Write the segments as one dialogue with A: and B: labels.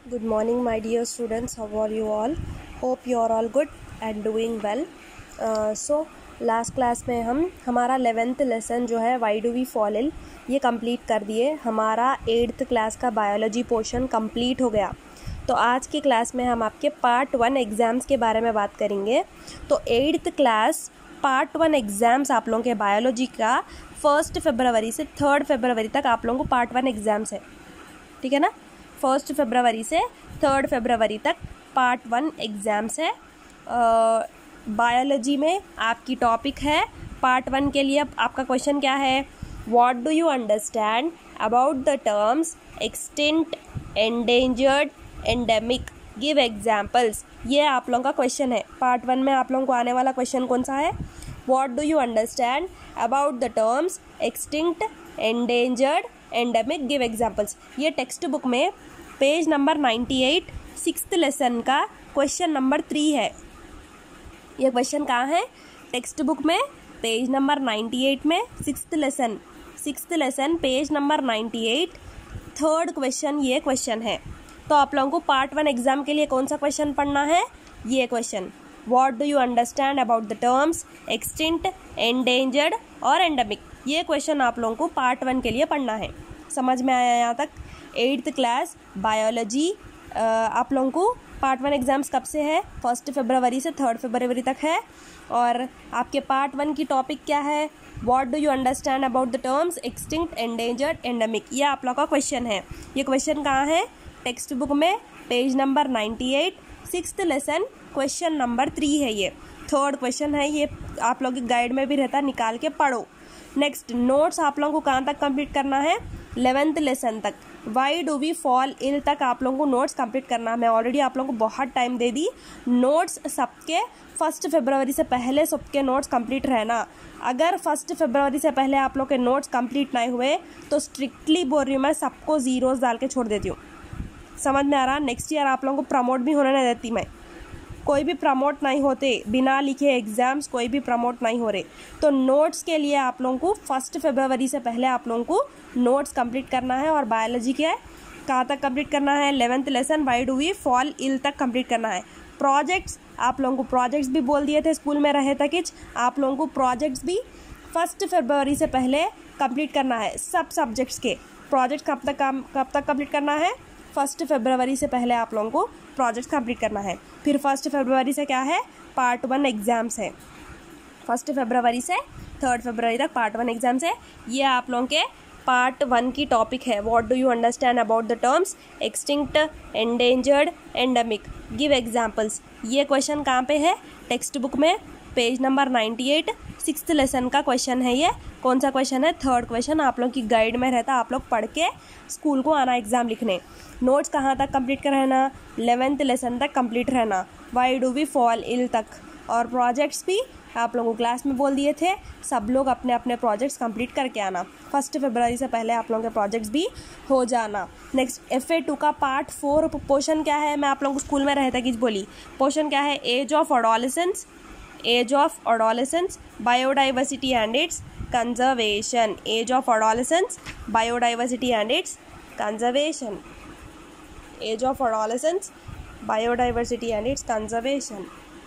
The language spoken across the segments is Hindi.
A: Good morning, my dear students. How are you all? Hope you are all good and doing well. So last class में हम हमारा 11th लेसन जो है why do we fall ill ये कंप्लीट कर दिए. हमारा 8th क्लास का बायोलॉजी पोर्शन कंप्लीट हो गया. तो आज की क्लास में हम आपके पार्ट 1 एग्ज़ाम्स के बारे में बात करेंगे. तो 8th क्लास पार्ट 1 एग्ज़ाम्स आप लोगों के बायोलॉजी का 1 फरवरी से 3 फरवरी तक आप लोगों को पार्ट 1 एग्ज़ाम्स है. ठीक है ना. 1 फरवरी से 3 फरवरी तक पार्ट 1 एग्ज़ाम्स है. बायोलॉजी में आपकी टॉपिक है पार्ट 1 के लिए आपका क्वेश्चन क्या है, what do you understand about the terms extinct, endangered, endemic, give examples. ये आप लोगों का क्वेश्चन है. पार्ट 1 में आप लोगों को आने वाला क्वेश्चन कौन सा है, what do you understand about the terms extinct, endangered, endemic, give examples. ये टेक्स्ट बुक में पेज नंबर 98 6th लेसन का क्वेश्चन नंबर 3 है. ये क्वेश्चन कहाँ है, टेक्स्ट बुक में पेज नंबर 98 में 6th lesson page number 98 3rd question ये क्वेश्चन है. तो आप लोगों को पार्ट 1 एग्जाम के लिए कौन सा क्वेश्चन पढ़ना है, ये question, what do you understand about the terms extinct, endangered और एंडेमिक. ये क्वेश्चन आप लोगों को पार्ट 1 के लिए पढ़ना है. समझ में आया यहाँ तक. 8th क्लास बायोलॉजी आप लोगों को पार्ट 1 एग्ज़ाम्स कब से है, 1 फरवरी से 3 फरवरी तक है. और आपके पार्ट 1 की टॉपिक क्या है, what do you understand about the terms extinct, endangered, endemic. ये आप लोग का क्वेश्चन है. ये क्वेश्चन कहाँ है, टेक्स्ट बुक में page number 98 6th lesson question number 3 है. ये 3rd क्वेश्चन है. ये आप लोग की गाइड में भी रहता, निकाल के पढ़ो. नेक्स्ट नोट्स आप लोगों को कहाँ तक कंप्लीट करना है, 11th लेसन तक, why do we fall ill तक आप लोगों को नोट्स कंप्लीट करना है. मैं ऑलरेडी आप लोगों को बहुत टाइम दे दी. नोट्स सबके 1 फरवरी से पहले सबके नोट्स कंप्लीट रहना. अगर 1 फरवरी से पहले आप लोग के नोट्स कंप्लीट नहीं हुए तो स्ट्रिक्टली बोल रही हूँ मैं, सबको जीरोस डाल के छोड़ देती हूँ. समझ में आ रहा. नेक्स्ट ईयर आप लोगों को प्रमोट भी होने नहीं देती मैं. कोई भी प्रमोट नहीं होते, बिना लिखे एग्ज़ाम्स कोई भी प्रमोट नहीं हो रहे. तो नोट्स के लिए आप लोगों को 1 फरवरी से पहले आप लोगों को नोट्स कंप्लीट करना है. और बायोलॉजी के कहाँ तक कंप्लीट करना है, 11th lesson why do we fall ill तक कंप्लीट करना है. प्रोजेक्ट्स आप लोगों को प्रोजेक्ट्स भी बोल दिए थे स्कूल में रहे तक. आप लोगों को प्रोजेक्ट्स भी 1 फरवरी से पहले कंप्लीट करना है. सब सब्जेक्ट्स के प्रोजेक्ट कब तक कंप्लीट करना है, 1 फरवरी से पहले आप लोगों को प्रोजेक्ट कंप्लीट करना है. फिर 1 फरवरी से क्या है, पार्ट 1 एग्ज़ाम्स है. 1 फरवरी से 3 फरवरी तक पार्ट 1 एग्ज़ाम्स है. ये आप लोगों के पार्ट 1 की टॉपिक है, what do you understand about the terms extinct, endangered, endemic, give examples. ये क्वेश्चन कहाँ पे है, टेक्स्ट बुक में पेज नंबर 98 6th लेसन का क्वेश्चन है. ये कौन सा क्वेश्चन है, 3rd क्वेश्चन. आप लोग की गाइड में रहता, आप लोग पढ़ के स्कूल को आना एग्ज़ाम लिखने. नोट्स कहाँ तक कंप्लीट कर रहना, 11th लेसन तक कंप्लीट रहना, why do we fall ill तक. और प्रोजेक्ट्स भी आप लोगों को क्लास में बोल दिए थे, सब लोग अपने अपने प्रोजेक्ट्स कंप्लीट करके आना. 1 फरवरी से पहले आप लोगों के प्रोजेक्ट्स भी हो जाना. नेक्स्ट FA2 का पार्ट 4 पोर्शन क्या है, मैं आप लोगों को स्कूल में रहता कि बोली. पोर्शन क्या है, age of adolescence, biodiversity and its conservation. Age of adolescence, biodiversity and its conservation. Age of adolescence, biodiversity and its conservation.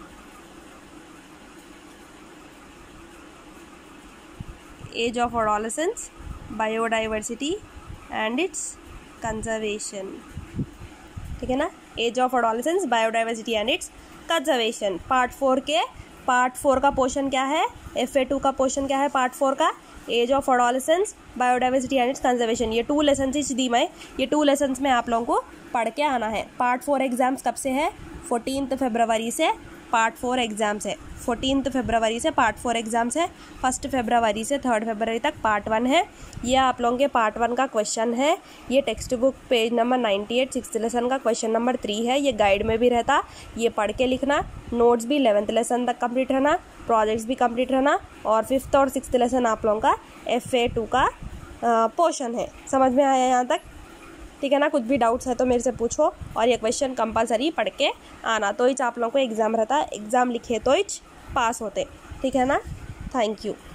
A: Age of adolescence, biodiversity and its conservation. ठीक है ना. Age of adolescence, biodiversity and its conservation. Part 4 का पोर्शन क्या है, FA2 का पोर्शन क्या है पार्ट 4 का, age of adolescence, biodiversity and its conservation. ये 2 लेसन ही दी मैं. ये 2 लेसन्स में आप लोगों को पढ़ के आना है. पार्ट 4 एग्ज़ाम्स कब से है, 14 फरवरी से पार्ट 4 एग्ज़ाम्स है. 14 फरवरी से पार्ट 4 एग्ज़ाम्स है. 1 फरवरी से 3 फरवरी तक पार्ट 1 है. ये आप लोगों के पार्ट 1 का क्वेश्चन है. ये text book page number 98 6th lesson का क्वेश्चन नंबर 3 है. ये गाइड में भी रहता, ये पढ़ के लिखना. नोट्स भी 11th लेसन तक कंप्लीट रहना, प्रोजेक्ट्स भी कंप्लीट रहना. और 5th और 6th लेसन आप लोगों का FA2 का पोर्शन है. समझ में आया यहाँ तक. ठीक है ना. कुछ भी डाउट्स है तो मेरे से पूछो. और ये क्वेश्चन कंपलसरी पढ़ के आना, तो आप लोगों को एग्ज़ाम रहता, एग्ज़ाम लिखे तो पास होते. ठीक है ना. Thank you.